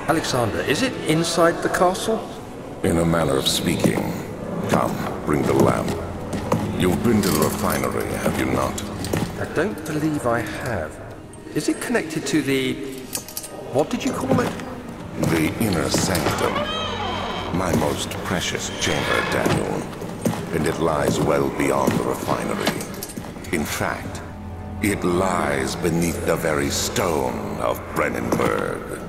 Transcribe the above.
Alexander, is it inside the castle? In a manner of speaking. Come, bring the lamp. You've been to the refinery, have you not? I don't believe I have. Is it connected to the... what did you call it? The inner sanctum. My most precious chamber, Daniel. And it lies well beyond the refinery. In fact, it lies beneath the very stone of Brennenburg.